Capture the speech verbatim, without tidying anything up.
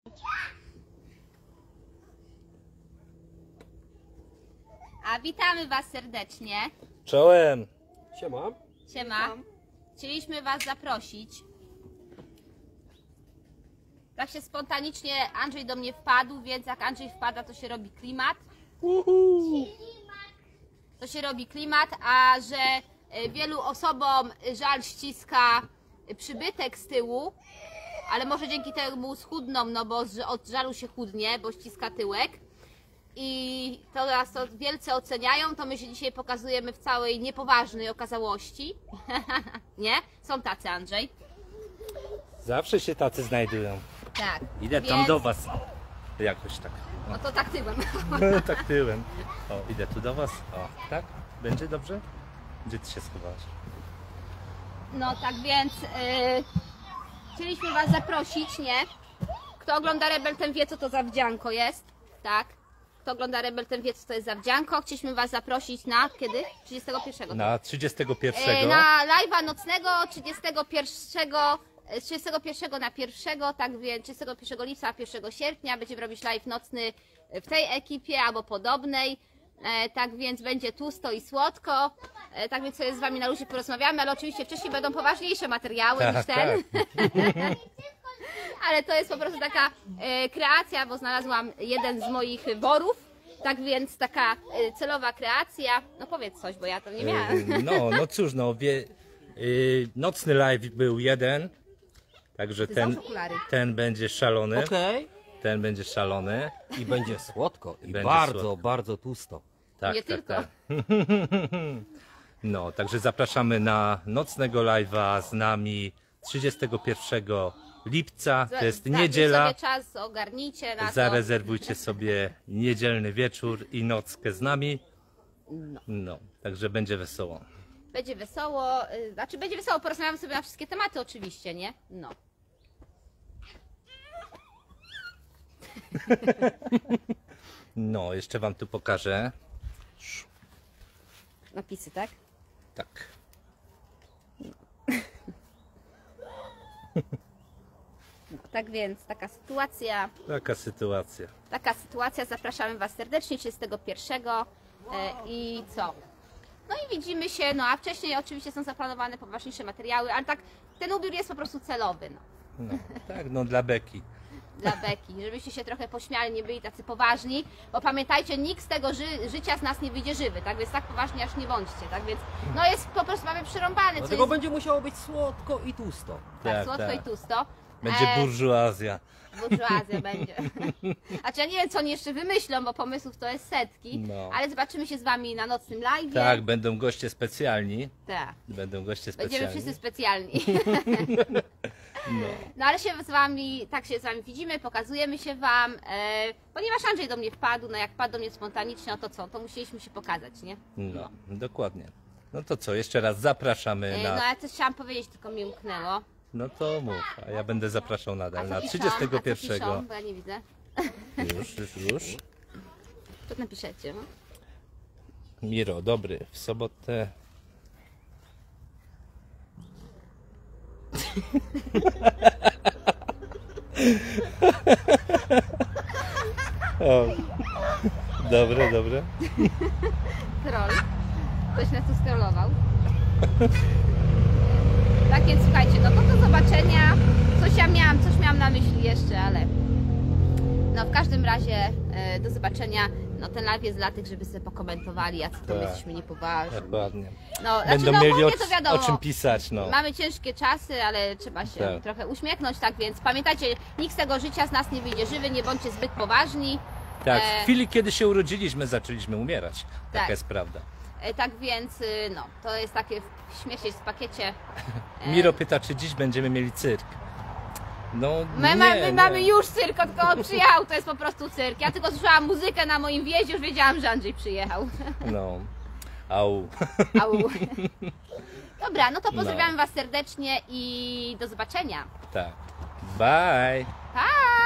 A witamy Was serdecznie. Czołem. Siema. Siema. Chcieliśmy Was zaprosić. Tak się spontanicznie Andrzej do mnie wpadł, więc jak Andrzej wpada, to się robi klimat. Uhu. To się robi klimat, a że wielu osobom żal ściska przybytek z tyłu, ale może dzięki temu schudną, no bo od żalu się chudnie, bo ściska tyłek. I to nas to wielce oceniają, to my się dzisiaj pokazujemy w całej niepoważnej okazałości. Nie? Są tacy, Andrzej. Zawsze się tacy znajdują. Tak. Idę Więc... tam do was. Jakoś tak. No to tak tyłem. Tak tyłem. O, idę tu do was. O, tak? Będzie dobrze? Gdzie ty się schowałaś? No tak więc yy, chcieliśmy Was zaprosić, nie? Kto ogląda Rebel, ten wie, co to za wdzianko jest. Tak? Kto ogląda Rebel, ten wie, co to jest za wdzianko. Chcieliśmy Was zaprosić na kiedy? trzydziestego pierwszego. Na trzydziestego Yy, pierwszego. na live'a nocnego trzydziestego pierwszego. trzydziestego pierwszego na pierwszego, tak więc trzydziestego pierwszego lipca, pierwszego sierpnia będziemy robić live nocny w tej ekipie albo podobnej. E, tak więc będzie tłusto i słodko. E, tak więc sobie z Wami na luzie porozmawiamy, ale oczywiście wcześniej będą poważniejsze materiały Tak, niż ten. tak. Ale to jest po prostu taka e, kreacja, bo znalazłam jeden z moich worów. Tak więc taka e, celowa kreacja. No powiedz coś, bo ja to nie miałam. Yy, No, no cóż, no wie, yy, nocny live był jeden. Także Ty ten, załóż okulary. ten będzie szalony. Okej. Ten będzie szalony. I będzie słodko. I Będzie bardzo, słodko. bardzo tłusto. Tak, Nie tak, tylko. tak. No, także zapraszamy na nocnego live'a z nami trzydziestego pierwszego lipca. To jest Tak, niedziela. sobie czas ogarnijcie na to. Zarezerwujcie sobie niedzielny wieczór i nockę z nami. No, także będzie wesoło. Będzie wesoło, y, znaczy będzie wesoło, porozmawiamy sobie na wszystkie tematy oczywiście, nie? No. No, jeszcze wam tu pokażę. Napisy, tak? Tak. Tak więc taka sytuacja, Taka sytuacja. taka sytuacja, zapraszamy Was serdecznie trzydziestego pierwszego e, i co? No i widzimy się, no a wcześniej oczywiście są zaplanowane poważniejsze materiały, ale tak ten ubiór jest po prostu celowy, no. No, tak, no dla beki. Dla beki, żebyście się trochę pośmiali, nie byli tacy poważni, bo pamiętajcie, nikt z tego ży życia z nas nie wyjdzie żywy, tak więc tak poważnie aż nie bądźcie, tak więc no jest po prostu, mamy przerąbane, co Dlatego jest będzie musiało być słodko i tłusto. tak, Tak, słodko tak. i tłusto. Będzie E, burżuazja. Burżuazja będzie. Znaczy ja nie wiem, co oni jeszcze wymyślą, bo pomysłów to jest setki, No. ale zobaczymy się z Wami na nocnym live. Tak, będą goście specjalni. Tak. Będą goście Będziemy specjalni. wszyscy specjalni. No. No ale się z Wami, tak się z Wami widzimy, pokazujemy się Wam, e, ponieważ Andrzej do mnie wpadł, no jak wpadł do mnie spontanicznie, no to co, to musieliśmy się pokazać, nie? No, dokładnie. No to co, jeszcze raz zapraszamy E, na... no ale coś chciałam powiedzieć, tylko mi umknęło. No to mów, a ja będę zapraszał A nadal co na piszą? trzydziestego A co pierwszego. piszą? Bo ja nie widzę. Już, już, już. Co napiszecie? No? Miro, dobry, w sobotę. O, dobre, dobre. Troll. Ktoś nas tu scrollował. Tak więc słuchajcie, no to do zobaczenia. Coś ja miałam, coś miałam na myśli jeszcze, ale no w każdym razie e, do zobaczenia. No ten live jest dla tych, żeby sobie pokomentowali, a co to my Tak. jesteśmy niepoważni. Dokładnie. No, znaczy, Będą no, mieli ogólnie o, to wiadomo. o czym pisać, no. Mamy ciężkie czasy, ale trzeba się Tak. trochę uśmiechnąć, tak więc pamiętajcie, nikt z tego życia z nas nie wyjdzie żywy, nie bądźcie zbyt poważni. Tak, E, w chwili kiedy się urodziliśmy, zaczęliśmy umierać. Taka Tak. jest prawda. e, tak więc, y, no, to jest takie śmiecie w pakiecie. E, Miro pyta, czy dziś będziemy mieli cyrk. No My, nie, mamy, nie. mamy już cyrk, tylko on przyjechał, to jest po prostu cyrk. Ja tylko słyszałam muzykę na moim wjeździe, już wiedziałam, że Andrzej przyjechał. No, au. Au. Dobra, no to No. pozdrawiam Was serdecznie i do zobaczenia. Tak. Bye. Pa!